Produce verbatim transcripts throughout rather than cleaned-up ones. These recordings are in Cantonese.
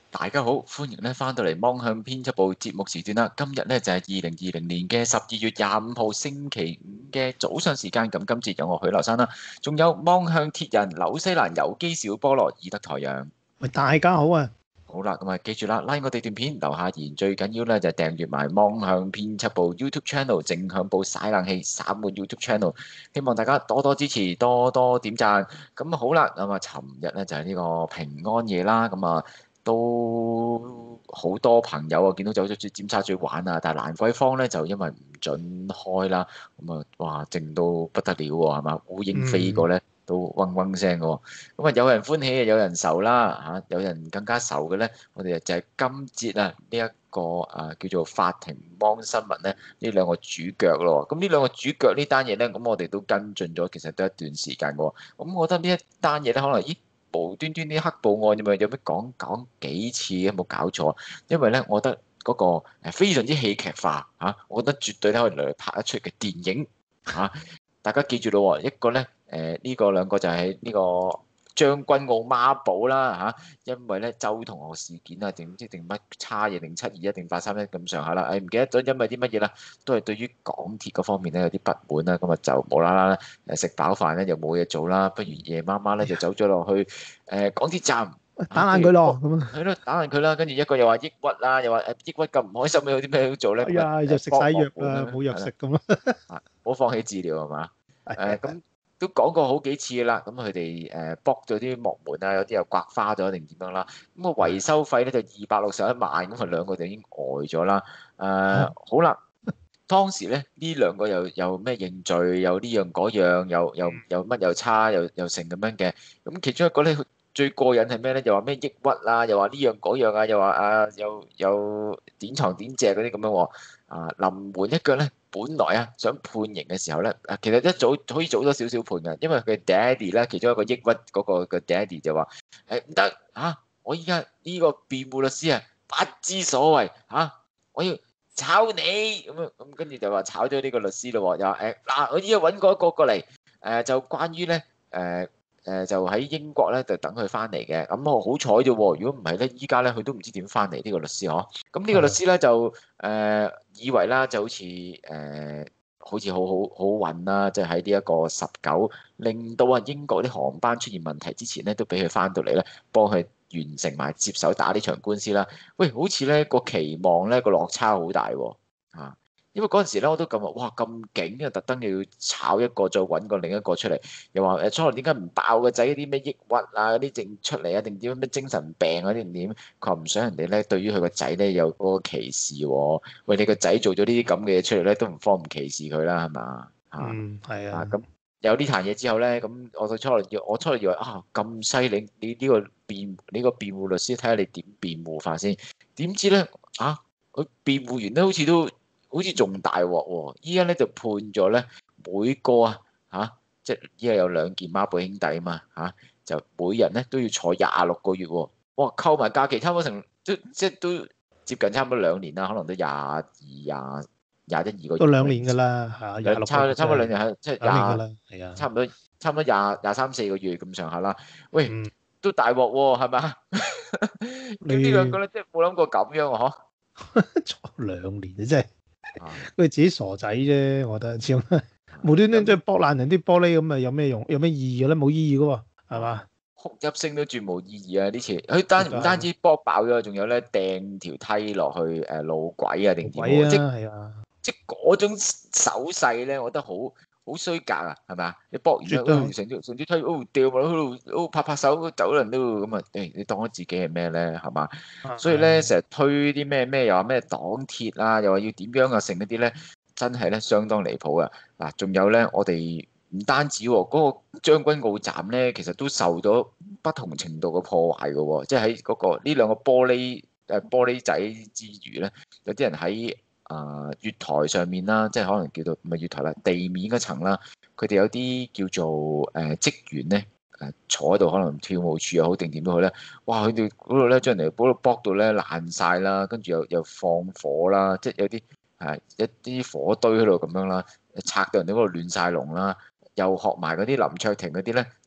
大家好，歡迎咧翻到嚟芒向編輯部節目時段啦。今日咧就係二零二零年嘅十二月廿五號星期五嘅早上時間。咁今節有我許留山啦，仲有芒向鐵人紐西蘭游機小菠蘿以德台陽。 喂，大家好啊！ 好啦，咁啊記住啦，拉我哋段片留下言，最緊要咧就係訂閱埋芒向編輯部 YouTube Channel 正向部曬冷氣散滿 YouTube Channel，希望大家多多支持，多多點讚。咁好啦，咁啊，尋日咧就係呢個平安夜啦，咁啊都好多朋友啊見到走咗去尖沙咀玩啊，但係蘭桂坊咧就因為唔準開啦，咁啊哇靜到不得了喎，係嘛？烏蠅飛過咧。都嗡嗡聲嘅喎，咁啊有人歡喜啊，有人愁啦嚇，有人更加愁嘅咧，我哋就係今節啊呢一個啊叫做法庭芒新聞咧呢兩個主角咯，咁呢兩個主角呢單嘢咧，咁我哋都跟進咗，其實都一段時間嘅喎，咁我覺得呢一單嘢咧，可能咦無端端啲黑暴案有冇有咩講講幾次有冇搞錯？因為咧，我覺得嗰個誒非常之戲劇化嚇，我覺得絕對咧可以嚟拍一出嘅電影嚇，大家記住咯，一個咧。誒呢、呃這個兩個就係呢個將軍澳孖寶啦嚇、啊，因為咧周同學事件啊，定唔知定乜差嘢定七二一定八三一咁上下啦，誒、哎、唔記得咗因為啲乜嘢啦，都係對於港鐵嗰方面咧有啲不滿啦，咁啊就無啦啦誒食飽飯咧又冇嘢做啦，不如夜媽媽咧就走咗落去誒、呃、港鐵站打爛佢咯，咁啊係咯打爛佢啦，跟住一個又話抑鬱啦，又話誒抑鬱咁唔開心，有啲咩要做咧？ 哎呀，就食晒藥啦，冇藥食咁咯， 啊，冇放棄治療係嘛？誒咁。 係都講過好幾次啦，咁佢哋誒剝咗啲幕門啊，有啲又刮花咗定點樣啦，咁個維修費咧就二百六十一萬，咁佢兩個就已經呆咗啦。誒、呃、好啦，當時咧呢兩個又又咩認罪，又呢樣嗰樣，又又又乜又差，又又成咁樣嘅。咁其中一個咧最過癮係咩咧？又話咩抑鬱啦，又話呢樣嗰樣啊，又話啊又又點床點隻嗰啲咁樣喎。啊臨門一腳咧。本來啊，想判刑嘅時候咧，啊，其實一早可以早咗少少判嘅，因為佢爹哋咧，其中一個抑鬱嗰個嘅爹哋就話：誒唔得嚇，我依家呢個辯護律師啊，不知所謂嚇、啊，我要炒你咁樣，咁跟住就話炒咗呢個律師咯，又話誒嗱，我依家揾過一個過嚟，誒、呃、就關於咧誒。呃誒就喺英國咧，就等佢翻嚟嘅。咁我好彩啫喎！如果唔係咧，依家咧佢都唔知點翻嚟呢個律師嗬。咁呢個律師咧就誒、呃、以為啦，就好似誒、呃、好似好好好運啦，即係喺呢一個十九令到啊英國啲航班出現問題之前咧，都俾佢翻到嚟咧，幫佢完成埋接手打呢場官司啦。喂，好似咧個期望咧個落差好大喎啊！因為嗰陣時咧，我都咁話，哇咁勁啊！特登又要炒一個，再揾個另一個出嚟，又話誒初頭點解唔爆個仔啲咩抑鬱啊嗰啲症出嚟啊？定點咩精神病啊？定點？佢話唔想人哋咧對於佢個仔咧有嗰個歧視喎。喂，你個仔做咗呢啲咁嘅嘢出嚟咧，都唔方唔歧視佢啦，係嘛？嚇嗯，係啊。 咁有呢壇嘢之後咧，咁我最初嚟要，我初嚟以為啊咁犀利，你呢個辯呢個辯護律師睇下你點辯護法先。點知咧啊，佢辯護完咧好似都〜好似仲大鑊喎！依家咧就判咗咧每個啊嚇，即係依家有兩件孖寶兄弟啊嘛嚇，就每人咧都要坐廿六個月喎。哇，扣埋假期差唔多成都即係都接近差唔多兩年啦，可能都廿二廿廿一二個月。 都兩年㗎啦嚇，廿六差差唔多兩年係即係廿係啊， 差唔多差唔多廿廿三四個月咁上下啦。喂， 嗯、 都大鑊喎，係咪啊？咁呢兩個咧，即係冇諗過咁樣喎， 嗬？坐兩年啊，真係〜佢自己傻仔啫，我覺得知咁無端端即係剝爛人啲玻璃咁啊，有咩用？有咩意義嘅咧？冇意義嘅喎，係嘛？ 哭泣聲都絕無意義啊！呢次佢單唔單止剝爆咗，仲有咧掟條梯落去誒路軌啊定點喎？即係啊， 即係嗰種手勢咧，我覺得好好衰格啊，係咪啊？你剝完咗，成條成條梯哦掉埋喺度，哦拍拍手走人都咁啊！誒，你當咗自己係咩咧？係嘛？所以咧成日推啲咩咩又話咩擋鐵啊，又話要點樣啊，成嗰啲咧真係咧相當離譜啊！嗱，仲有咧我哋。唔單止喎，嗰個將軍澳站咧，其實都受咗不同程度嘅破壞嘅喎，即係喺嗰個呢兩個玻璃誒玻璃仔之餘咧，有啲人喺啊月台上面啦，即係可能叫做唔係月台啦，地面嗰層啦，佢哋有啲叫做誒職員咧誒坐喺度，可能跳舞處又好定點都好咧，哇！佢哋嗰度咧將人哋嗰度剝到咧爛晒啦，跟住又又放火啦，即係有啲係一啲火堆喺度咁樣啦，拆到人哋嗰度亂晒龍啦。又學埋嗰啲林卓廷嗰啲咧，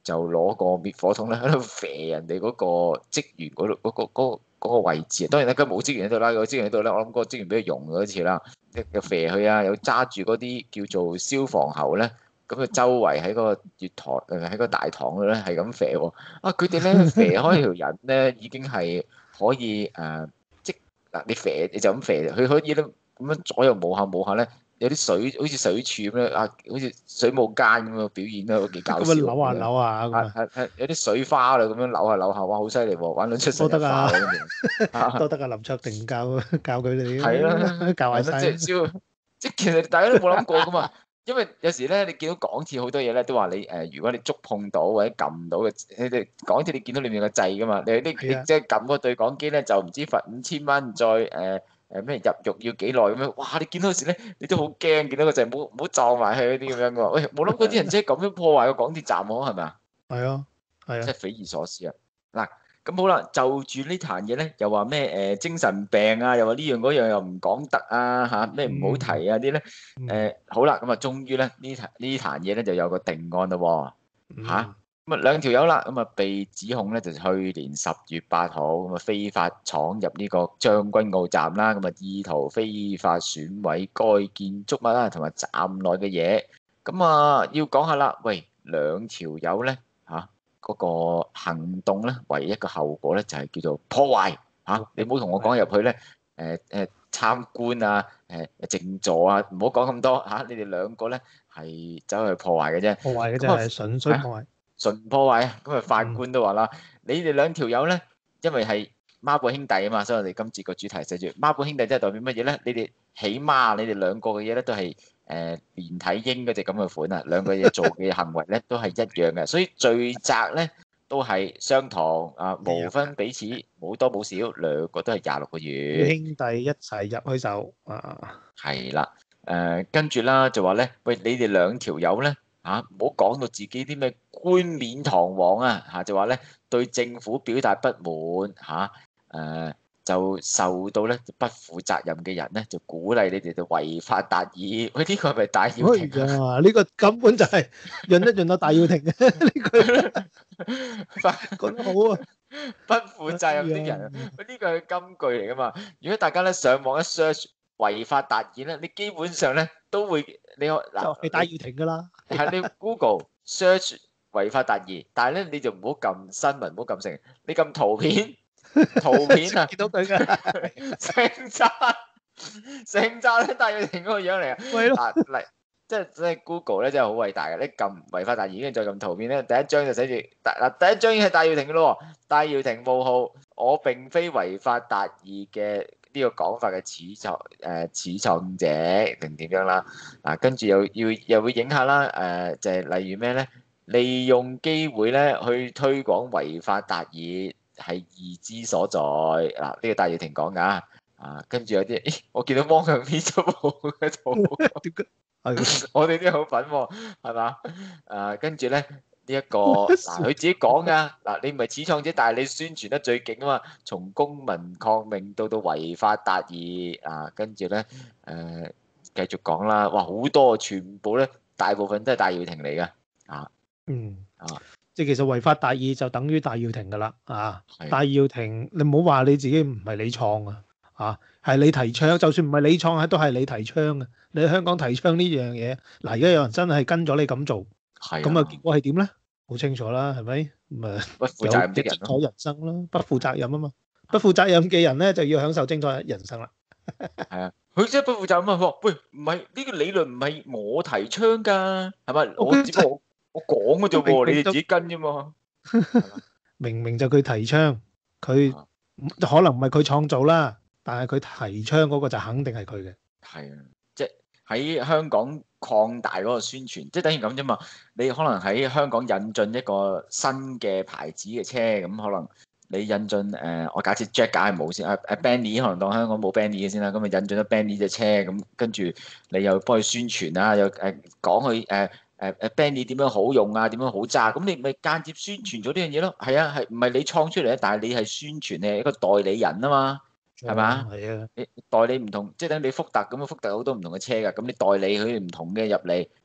就攞個滅火筒咧喺度射人哋嗰個職員嗰度嗰個嗰個嗰個位置。當然咧，佢冇職員喺度啦，個職員喺度咧，我諗嗰個職員俾佢用咗一次啦，即係又射佢啊，又揸住嗰啲叫做消防喉咧，咁佢周圍喺個月台誒喺個大堂度咧係咁射喎。啊，佢哋咧射開條人咧已經係可以誒、呃，即嗱你射你就咁射，佢可以咧咁樣左右摸下摸下咧。有啲水好似水柱咁樣啊，好似水舞間咁樣表演都幾搞笑。 咁樣扭下扭下咁啊， 係係有啲水花啦，咁樣扭下扭下，哇，好犀利喎！玩到出神入化喎，跟住都得啊！林卓廷教教佢哋係啦， 教壞晒。 即係燒，即係其實大家都冇諗過噶嘛。因為有時咧，你見到港鐵好多嘢咧，都話你誒、呃，如果你觸碰到或者撳到嘅，你哋港鐵你見到裏面個掣噶嘛，你你你即係撳個對講機咧，就唔知罰五千蚊，再誒。呃誒咩入獄要幾耐咁樣？哇！你見到時咧，你都好驚，見到個掣唔好唔好撞埋去嗰啲咁樣嘅喎。喂，冇諗過啲人即係咁樣破壞個港鐵站喎，係咪啊？ 係啊，係啊， 真係匪夷所思啊！嗱，咁好啦，就住呢壇嘢咧，又話咩誒精神病啊，又話呢樣嗰樣又唔講得啊嚇，咩唔好提啊啲咧誒好啦，咁啊終於咧呢壇呢壇嘢咧就有個定案啦喎嚇。咁啊兩條友啦，咁啊被指控咧就去年十月八號咁啊非法闖入呢個將軍澳站啦，咁啊意圖非法損毀該建築物啦，同埋站內嘅嘢。咁啊要講下啦，喂兩條友咧嚇嗰個行動咧，唯一嘅後果咧就係叫做破壞嚇。你唔好同我講入去咧誒誒參觀啊誒靜坐啊，唔好講咁多嚇。你哋兩個咧係走去破壞嘅啫， 破壞嘅啫，係純粹破壞。 純破壞啊！咁啊，法官都話啦，你哋兩條友咧，因為係孖寶兄弟啊嘛，所以我哋今次個主題寫住孖寶兄弟，即係代表乜嘢咧？你哋起碼你哋兩個嘅嘢咧都係誒連體嬰嗰隻咁嘅款啊，兩個嘢做嘅行為咧都係一樣嘅，所以罪責咧都係相同啊，無分彼此，冇多冇少，兩個都係廿六個月。 兄弟一齊入去就啊， 係啦，誒跟住啦就話咧，喂你哋兩條友咧。嚇，唔好講到自己啲咩冠冕堂皇啊！嚇、啊、就話咧對政府表達不滿嚇，誒、啊呃、就受到咧不負責任嘅人咧就鼓勵你哋就違法達義。喂，呢、這個係咪戴耀廷啊？呢、這個根本就係潤一潤到戴耀廷嘅呢句，講得好啊！ 不負責任的人，喂，呢個係金句嚟噶嘛？如果大家咧上網一 search 違法達義咧，你基本上咧都會你可嗱係戴耀廷噶啦。 係你 Google search 違法達義，但係咧你就唔好撳新聞，唔好撳成，你撳圖片，圖片啊， 見到佢噶， 成扎成扎咧戴耀廷嗰個樣嚟啊！ 係咯， 嚟即係即係 Google 咧真係好偉大嘅，你撳違法達義，跟住再撳圖片咧，第一張就寫住嗱第一張已經係戴耀廷嘅咯，戴耀廷冒號，我並非違法達義嘅。呢個講法嘅始創誒始創者定點樣啦？啊，跟住又要又會影下啦，誒、呃、就係、是、例如咩咧？利用機會咧去推廣違法達義係義之所在。嗱、啊，呢、這個戴耀廷講㗎。啊，跟住有啲，咦，我見到汪向 P 都冇嘅圖，我哋啲好粉喎，係嘛？誒，跟住咧。呢一個嗱，佢自己講噶嗱，你唔係始創者，但係你宣傳得最勁啊嘛！從公民抗命到到違法達義啊，跟住咧誒繼續講啦，哇好多，全部咧大部分都係戴耀廷嚟噶啊， 嗯啊， 即係其實違法達義就等於戴耀廷噶啦啊！ 係戴耀廷，你唔好話你自己唔係你創啊，啊係你提倡，就算唔係你創，都係你提倡嘅。你喺香港提倡呢樣嘢，嗱而家有人真係跟咗你咁做。咁啊，結果係點咧？好清楚啦，係咪？咁啊， 不負責任的人精彩人生咯，不負責任啊嘛，不負責任嘅人咧就要享受精彩人生啦。 係啊，佢真係不負責任啊！佢話：喂，唔係呢個理論唔係我提倡㗎，係咪？我只不過我講嘅啫喎，你哋自己跟啫嘛。 明明就佢提倡，佢可能唔係佢創造啦，但係佢提倡嗰個就肯定係佢嘅。 係啊，即係喺香港擴大嗰個宣傳，即係等於咁啫嘛。你可能喺香港引進一個新嘅牌子嘅車，咁可能你引進誒、呃，我假設 Jack 梗係冇先，阿、啊、阿 Benny 可能當香港冇 Benny 嘅先啦，咁啊引進咗 Benny 隻車，咁跟住你又幫佢宣傳啊，又誒講佢誒誒誒 Benny 點樣好用啊，點樣好揸，咁你咪間接宣傳咗呢樣嘢咯。係啊，係唔係你創出嚟咧？但係你係宣傳，你係一個代理人啊嘛。係嘛？ 係啊， 你代理唔同，即係等你福特咁啊，福特好多唔同嘅車㗎，咁你代理佢哋唔同嘅入嚟，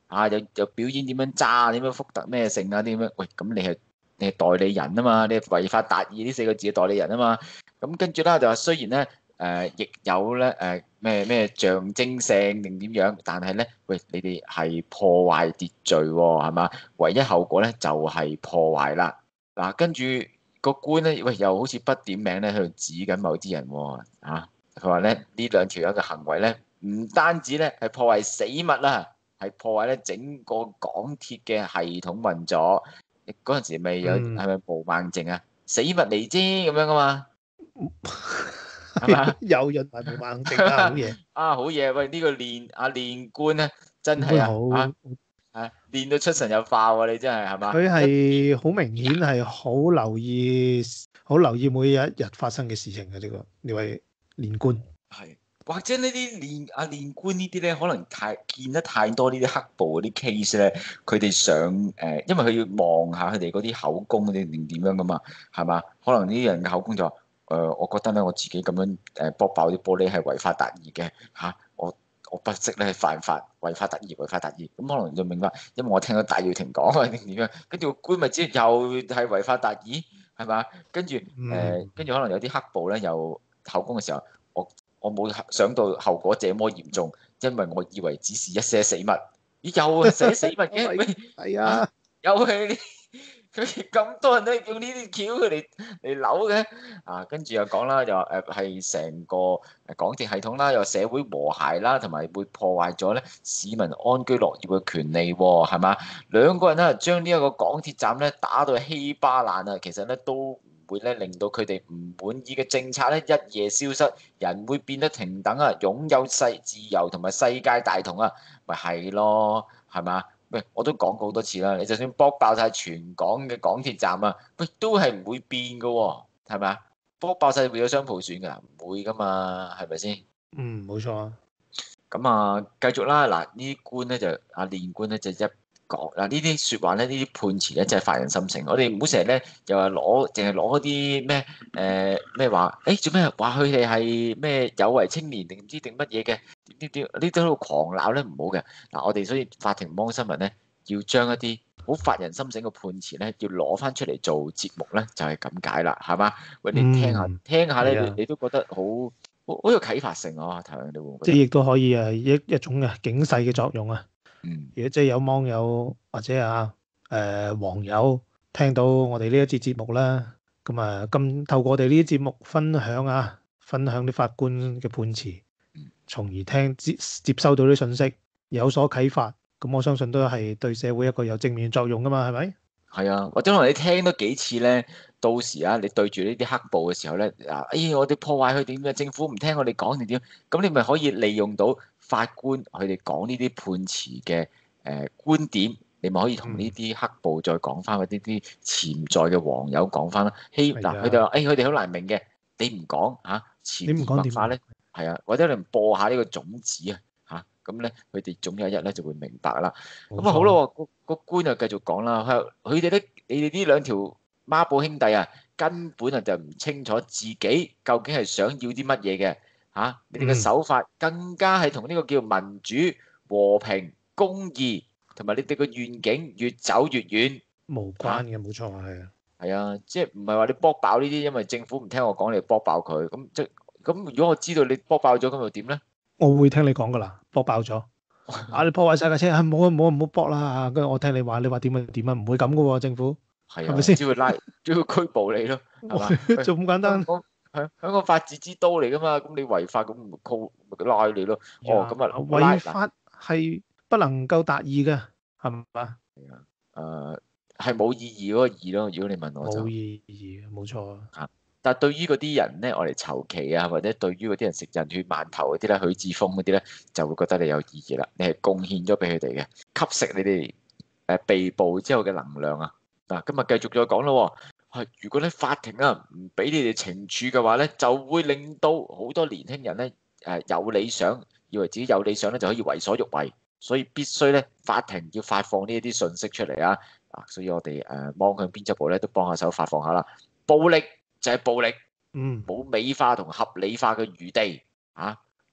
啊，又又表演點樣揸，點樣福特咩性啊，啲咁樣，喂，咁你係你係代理人啊嘛，你係違法達義呢四個字嘅代理人啊嘛，咁跟住啦就話雖然咧。誒、呃、亦有咧誒咩咩象徵性定點樣，但係咧，喂，你哋係破壞秩序喎，係嘛？唯一後果咧就係、是、破壞啦。嗱、啊，跟住個官咧，喂，又好似不點名咧喺度指緊某啲人喎，啊，佢話咧呢兩條友嘅行為咧，唔單止咧係破壞死物啦，係破壞咧整個港鐵嘅系統運作。嗰陣時咪有嗯， 係咪毛孟靜啊？死物嚟啫咁樣啊嘛。係嘛？ 有潤埋冇猛症啊，好嘢！ 啊，好嘢！喂，呢、這個練阿練官咧，真係練官啊，啊好， 啊，練到出神入化喎！你真係係嘛？ 佢一係好明顯係好留意，好留意每一日發生嘅事情嘅呢個呢位練官。 係或者呢啲練阿練官呢啲咧，可能太見得太多呢啲黑暴嗰啲 case 咧，佢哋想誒、呃，因為佢要望下佢哋嗰啲口供嗰啲定點樣噶嘛，係嘛？可能呢啲人嘅口供就話。誒、呃，我覺得咧，我自己咁樣誒剝爆啲玻璃係違法達義嘅嚇，我我不識咧係犯法違法達義違法達義，咁可能就明白，因為我聽到戴耀廷講啊定點樣，跟住個官咪知又係違法達義係嘛？跟住誒，跟住、呃、可能有啲黑暴咧，又口供嘅時候，我我冇想到後果這麼嚴重，因為我以為只是一些死物，咦又係寫死物嘅， 係啊， 又係。佢哋咁多人都用呢啲橋佢嚟嚟扭嘅啊，跟住又講啦，又誒係成個誒港鐵系統啦，又社會和諧啦，同埋會破壞咗咧市民安居樂業嘅權利喎，係嘛？兩個人咧將呢一個港鐵站咧打到稀巴爛啊，其實咧都唔會咧令到佢哋唔滿意嘅政策咧一夜消失，人會變得平等啊，擁有世自由同埋世界大同啊，咪係咯，係嘛？喂，我都講過好多次啦，你就算剝爆晒全港嘅港鐵站啊，喂，都係唔會變㗎喎，係咪啊？剝爆晒會有雙普選㗎，唔會㗎嘛，係咪先？ 嗯，冇錯啊。 咁啊，繼續啦，嗱，呢啲官咧就阿練官咧就一講嗱，呢啲説話咧，呢啲判詞咧真係發人深省。我哋唔好成日咧又話攞，淨係攞嗰啲咩誒咩話，誒做咩話佢哋係咩有為青年定唔知定乜嘢嘅？點點點呢啲喺度狂鬧咧唔好嘅。嗱，我哋所以法庭幫新聞咧，要將一啲好發人深省嘅判詞咧，要攞翻出嚟做節目咧，就係咁解啦，係嘛？喂，你聽下嗯， 聽下咧， 係啊， 你你都覺得好好好有啟發性啊！頭先你會唔會覺得？ 即係亦都可以啊，一一種嘅警示嘅作用啊。 嗯。 如果即係有網友或者啊誒網友聽到我哋呢一節節目啦，咁啊咁透過我哋呢啲節目分享啊，分享啲法官嘅判詞，從而聽接接收到啲信息，有所啟發，咁我相信都係對社會一個有正面作用噶嘛，係咪？ 係啊，或者可能你聽多幾次咧，到時啊，你對住呢啲黑暴嘅時候咧，啊，哎呀，我哋破壞佢點嘅，政府唔聽我哋講定點，咁你咪可以利用到法官佢哋講呢啲判詞嘅誒觀點，你咪可以同呢啲黑暴再講翻嗰啲啲潛在嘅黃友講翻啦。希嗱，佢哋話，誒，佢哋好難明嘅，你唔講嚇，潛移默化咧，係啊，或者你播下呢個種子啊。咁咧，佢哋總有一日咧就會明白啦。咁啊好咯，個個官又繼續講啦。佢哋咧，你哋呢兩條孖寶兄弟啊，根本啊就唔清楚自己究竟係想要啲乜嘢嘅嚇。你哋嘅手法更加係同呢個叫民主、和平、公義同埋你哋嘅願景越走越遠。 無關嘅，冇錯係啊。 係啊，即係唔係話你剝爆呢啲，因為政府唔聽我講，你剝爆佢。咁即係咁，如果我知道你剝爆咗，咁又點咧？ 我會聽你講噶啦，剝爆咗啊！你破壞晒架車，唔好唔好唔好剝啦！跟住我聽你話，你話點啊點啊，唔會咁噶喎，政府係咪先？ 只會拉，只會拘捕你咯，係嘛？ 就咁簡單。 香港香港法治之都嚟噶嘛，咁你違法咁咪告咪拉你咯。哦，咁啊違法係不能夠達義嘅，係嘛？ 係啊，誒係冇意義嗰個義咯。如果你問我就冇意義，冇錯啊。但係對於嗰啲人咧，我哋籌旗啊，或者對於嗰啲人食人血饅頭嗰啲咧，許智峰嗰啲咧，就會覺得你有意義啦。你係貢獻咗俾佢哋嘅，吸食你哋誒被捕之後嘅能量啊！嗱，今日繼續再講咯。係如果咧法庭啊唔俾你哋懲處嘅話咧，就會令到好多年輕人咧誒有理想，以為自己有理想咧就可以為所欲為，所以必須咧法庭要發放呢一啲信息出嚟啊！啊，所以我哋誒望向編輯部咧都幫下手發放下啦，暴力就係暴力， 嗯， 冇美化同合理化嘅餘地啊！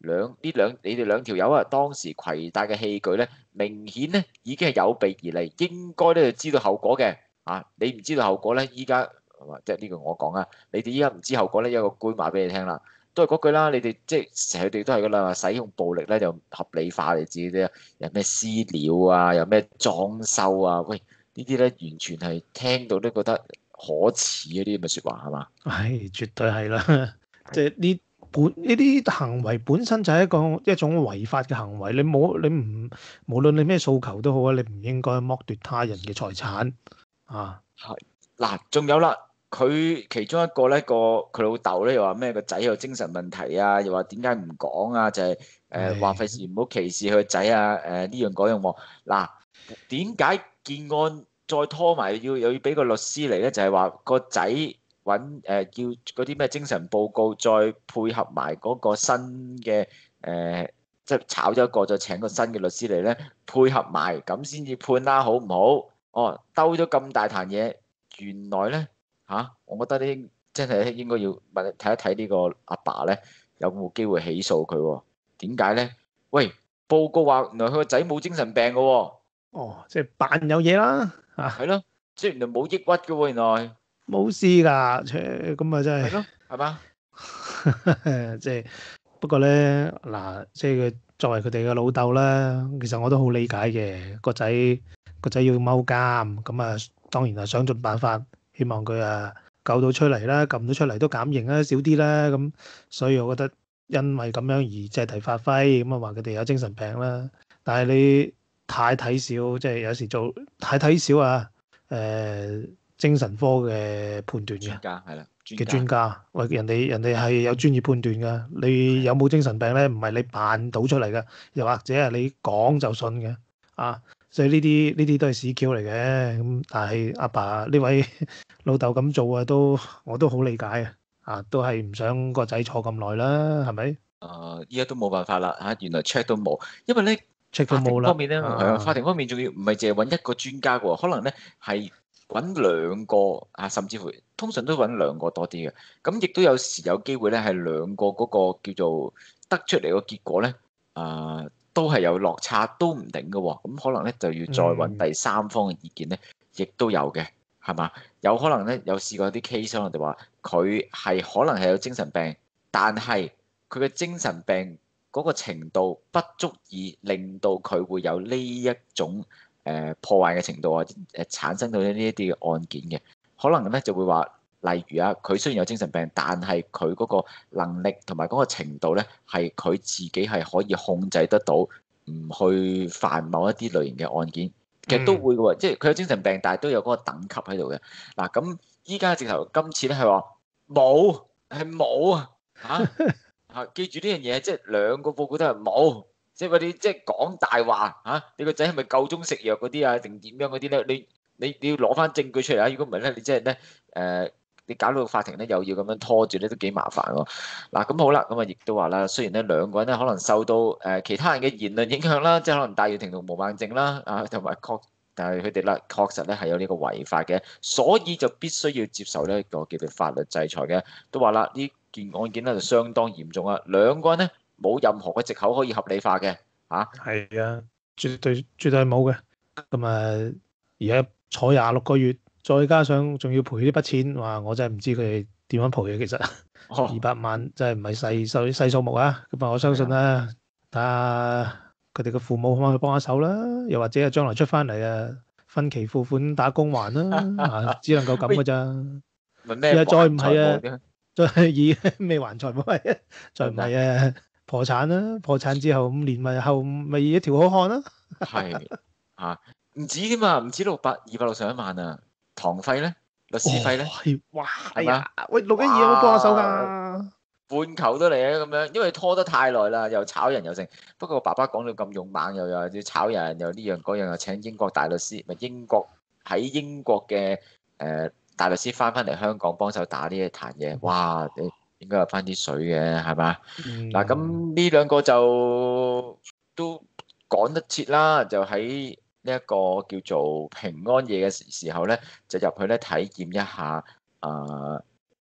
兩呢兩你哋兩條友啊，當時攜帶嘅器具咧，明顯咧已經係有備而嚟，應該咧就知道後果嘅。啊，你唔知道後果咧，依家即係呢個我講啊，你哋依家唔知後果咧，有個官話俾你聽啦，都係嗰句啦，你哋即係成日哋都係噶啦，使用暴力咧就合理化你自己啲，有咩私了啊，有咩裝修啊，喂呢啲咧完全係聽到都覺得可恥嗰啲咁嘅説話係嘛？ 唉，絕對係啦，即係呢本呢啲行為本身就係一個一種違法嘅行為，你冇你唔無論你咩訴求都好啊，你唔應該剝奪他人嘅財產啊。 係嗱，仲有啦，佢其中一個咧個佢老豆咧又話咩個仔有精神問題啊，又話點解唔講啊？就係誒話費事唔好歧視佢個仔啊，誒呢樣嗰樣喎。嗱，點解件案再拖埋要又要俾個律師嚟咧？就係話個仔揾誒叫嗰啲咩精神報告，再配合埋嗰個新嘅誒，即係炒咗一個，再請個新嘅律師嚟咧，配合埋咁先至判啦，好唔好？哦，兜咗咁大壇嘢，原來咧嚇、啊，我覺得呢真係應該要問睇一睇呢個阿爸咧，有冇機會起訴佢喎？點解咧？喂，報告話原來佢個仔冇精神病嘅喎。 哦，即係扮有嘢啦嚇， 係咯，即係原來冇抑鬱嘅喎，原來冇事㗎，切咁啊真係。 係咯，係嘛？ 即係不過咧嗱，即係佢作為佢哋嘅老豆啦，其實我都好理解嘅。個仔個仔要踎監，咁啊當然係想盡辦法，希望佢啊救到出嚟啦，撳到出嚟都減刑啦，少啲啦。咁所以我覺得因為咁樣而借題發揮，咁啊話佢哋有精神病啦。但係你太睇小，即係有時做太睇小啊誒精神科嘅判斷嘅。 專家係啦， 嘅專家，喂，人哋人哋係有專業判斷㗎。你有冇精神病咧？唔係你扮到出嚟㗎，又或者係你講就信嘅啊。所以呢啲呢啲都係屎橋嚟嘅。咁但係阿爸呢位老豆咁做啊，都我都好理解啊。啊，都係唔想個仔坐咁耐啦，係咪誒依家都冇辦法啦嚇，原來 check 都冇，因為咧 ？check 到法庭冇啦。 方面咧係啊， 啊， 法庭方面仲要唔係淨係揾一個專家嘅喎，可能咧係揾兩個啊，甚至乎通常都揾兩個多啲嘅。咁亦都有時有機會咧係兩個嗰個叫做得出嚟個結果咧，啊都係有落差，都唔定嘅喎。咁可能咧就要再揾嗯第三方嘅意見咧，亦都有嘅，係嘛？有可能咧有試過啲 case，我哋話佢係可能係有精神病，但係佢嘅精神病嗰個程度不足以令到佢會有呢一種誒、呃、破壞嘅程度啊，誒、呃、產生到呢一啲嘅案件嘅，可能咧就會話，例如啊，佢雖然有精神病，但係佢嗰個能力同埋嗰個程度咧，係佢自己係可以控制得到，唔去犯某一啲類型嘅案件，其實都會嘅喎，即係佢有精神病，但係都有嗰個等級喺度嘅。嗱，咁依家直頭今次咧係話冇，係冇啊嚇。嚇，記住呢樣嘢，即係兩個報告都係冇，即係嗰啲即係講大話嚇。你個仔係咪夠鐘食藥嗰啲啊？定點樣嗰啲咧？你你你要攞翻證據出嚟啊！如果唔係咧，你即係咧誒，你搞到法庭咧又要咁樣拖住咧，都幾麻煩喎。嗱，咁好啦，咁啊亦都話啦，雖然咧兩個人咧可能受到誒其他人嘅言論影響啦，即係可能戴耀廷同毛孟靜啦啊，同埋確，但係佢哋啦確實咧係有呢個違法嘅，所以就必須要接受呢一個叫做法律制裁嘅。都話啦呢。件案件咧就相當嚴重啊！兩個人咧冇任何嘅藉口可以合理化嘅嚇。 係啊，絕對絕對冇嘅。咁啊，而家坐廿六個月，再加上仲要賠呢筆錢，哇！我真係唔知佢哋點樣賠嘅。其實二百萬真係唔係細細細數目啊。咁啊，我相信啦，睇下佢哋嘅父母可唔可以幫下手啦，又或者係將來出翻嚟啊，分期付款打工還啦，啊，只能夠咁嘅咋。 問咩而家再唔係啊， 還再係以咩還財務係啊，再唔係啊破產啦，破產之後五年咪後咪一條好漢啦。 係嚇，唔止添嘛，唔止六百二百六十一萬啊，堂費咧，律師費咧， 係哇， 係嘛？ 喂，六一二有冇幫下手㗎？ 半球都嚟啊咁樣，因為拖得太耐啦，又炒人又剩。不過爸爸講到咁勇猛，又又要炒人，又呢樣嗰樣，又請英國大律師，咪英國喺英國嘅誒。大律師翻返嚟香港幫手打呢一壇嘢，哇！你應該有翻啲水嘅，係嘛？嗱、嗯，咁呢兩個就都趕得切啦，就喺呢一個叫做平安夜嘅時時候咧，就入去咧體驗一下啊、呃、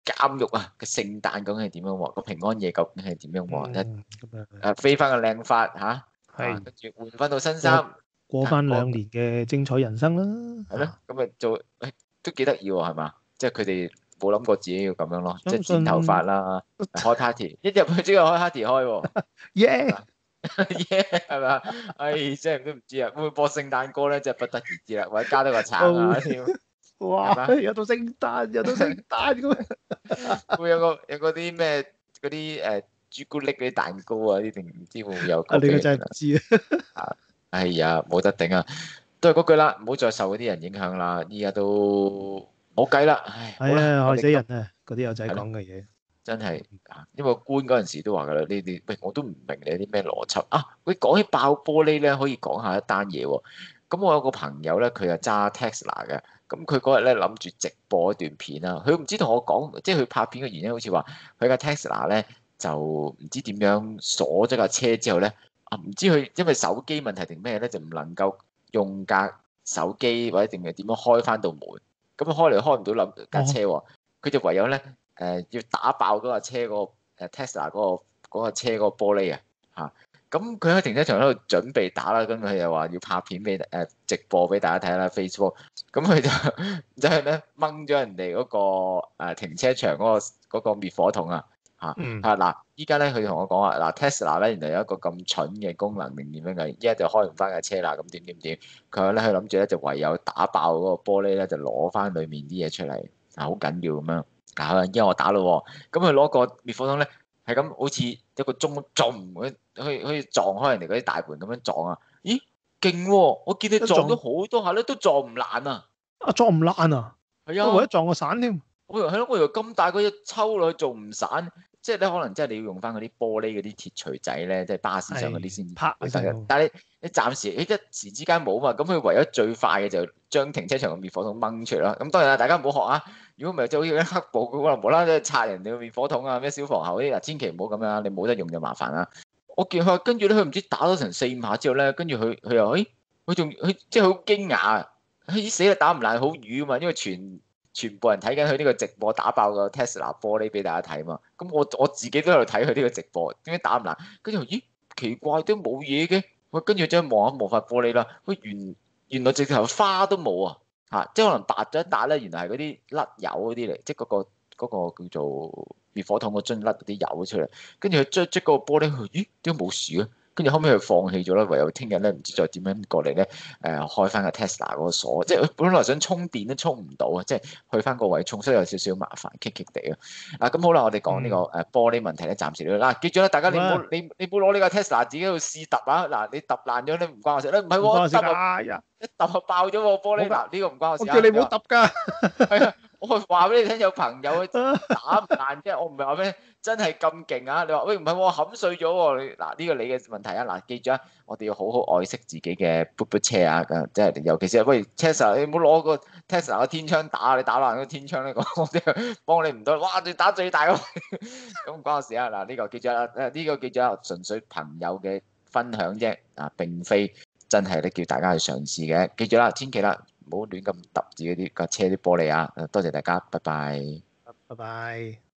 監獄啊嘅聖誕究竟係點樣喎？個平安夜究竟係點樣喎？一嗯，咁啊誒飛翻個靚髮嚇，啊係跟住換翻到新衫， 過啊過翻兩年嘅精彩人生啦。 係咯，咁啊做誒都幾得意喎，係嘛？即係佢哋冇諗過自己要咁樣咯，即係相信剪頭髮啦，開 party，一入去即刻開 party 開喎。 耶！ 耶，係咪啊？唉，真係都唔知啊，會唔會播聖誕歌咧？真係不得而知啦，或者加多個橙啊添，係哇！ 咪？ 有到聖誕，有到聖誕咁。 會有個有嗰啲咩嗰啲誒朱古力嗰啲蛋糕啊，呢定唔知會唔會有啊！ 個俾人你個真係唔㗎？ 知啊。 哎呀，冇得頂啊！都係嗰句啦，唔好再受嗰啲人影響啦。依家都冇計啦，唉，好啦， 係啊，害我哋今死人啊！嗰啲友仔係咯， 講嘅嘢。 真係啊，因為官嗰陣時都話㗎啦，呢啲喂我都唔明你有啲咩邏輯啊！喂，講起爆玻璃咧，可以講下一單嘢喎。咁我有個朋友咧，佢係揸 Tesla 嘅，咁佢嗰日咧諗住直播一段片啦。佢唔知同我講，即係佢拍片嘅原因，好似話佢架 Tesla 咧就唔知點樣鎖咗架車之後咧，啊唔知佢因為手機問題定咩咧，就唔能夠用架手機或者定係點樣開翻到門，咁啊開嚟開唔到冧架車喎，佢就唯有咧誒要打爆嗰架車嗰個誒 Tesla 嗰個嗰架車嗰個玻璃啊嚇。咁佢喺停車場喺度準備打啦，咁佢又話要拍片俾誒直播俾大家睇啦 Facebook。咁佢就即係咧掹咗人哋嗰個誒停車場嗰個嗰個滅火筒啊嚇嗯。 嚇嗱，依家咧佢同我講話嗱 Tesla 咧原來有一個咁蠢嘅功能定點樣嘅，依家就開唔翻架車啦，咁點點點，佢話咧佢諗住咧就唯有打爆嗰個玻璃咧就攞翻裡面啲嘢出嚟啊，好緊要咁樣搞，因為我打咯喎，咁佢攞個滅火筒咧。係咁，好似一個鐘撞，可以可以撞開人哋嗰啲大盤咁樣撞啊！咦，勁喎！我見你撞咗好多下咧，都撞唔爛啊！ 啊，撞唔爛啊！ 係啊， 我為咗撞個散添。 我以為係咯，我以為咁大個一抽落去做唔散，即係咧可能即係你要用翻嗰啲玻璃嗰啲鐵錘仔咧，即係巴士上嗰啲先拍會得嘅。但係你你暫時你一時之間冇嘛，咁佢唯咗最快嘅就將停車場嘅滅火筒掹出嚟啦。咁當然啦，大家唔好學啊！如果唔係就好似啲黑暴咁，可能無啦啦拆人哋嘅滅火筒啊，咩消防喉嗰啲嗱，千祈唔好咁樣，你冇得用就麻煩啦。我見佢跟住咧，佢唔知打咗成四五下之後咧，跟住佢佢又誒，佢仲佢即係好驚訝啊！咦死啦，打唔爛好瘀啊嘛，因為全全部人睇緊佢呢個直播打爆個 Tesla 玻璃俾大家睇嘛。咁我我自己都喺度睇佢呢個直播，點解打唔爛？跟住咦奇怪都冇嘢嘅，喂跟住再望一望塊玻璃啦，喂原原來直頭花都冇啊！嚇，即係可能白咗一笪咧，原來係嗰啲甩油嗰啲嚟，即係嗰個嗰個叫做滅火筒個樽甩嗰啲油出嚟，跟住佢捽捽嗰個玻璃，佢咦點解冇事嘅？跟住後尾佢放棄咗啦，唯有聽日咧唔知再點樣過嚟咧誒開翻個 Tesla 嗰個鎖，即係佢本來想充電都充唔到啊，即係去翻個位充，所以有少少麻煩棘棘地啊。啊咁好啦，我哋講呢個誒玻璃問題咧，暫時呢嗱，記住啦，大家你唔好你你唔好攞呢個 Tesla 自己喺度試揼啊！嗱，你揼爛咗你唔關我事咧，唔係我揼啊，一揼就爆咗個玻璃嗱，呢個唔關我事啊！ 我叫你唔好揼㗎。 係啊，我話俾你聽，有朋友打唔爛啫，我唔係話咩真係咁勁啊！你話喂唔係我冚碎咗喎，你嗱呢個你嘅問題啊！嗱，記住啊，我哋要好好愛惜自己嘅噗噗車啊！即係尤其是喂 Tesla，你唔好攞個 Tesla 個天窗打，你打爛個天窗咧，我我哋幫你唔到，哇！你打最大嗰咁唔關我事啊！嗱，呢個記住啊，呢個記住啊，純粹朋友嘅分享啫，啊並非真係咧叫大家去嘗試嘅。記住啦，千祈啦，唔好亂咁揼自己啲架車啲玻璃啊！多謝大家，拜拜。 拜拜。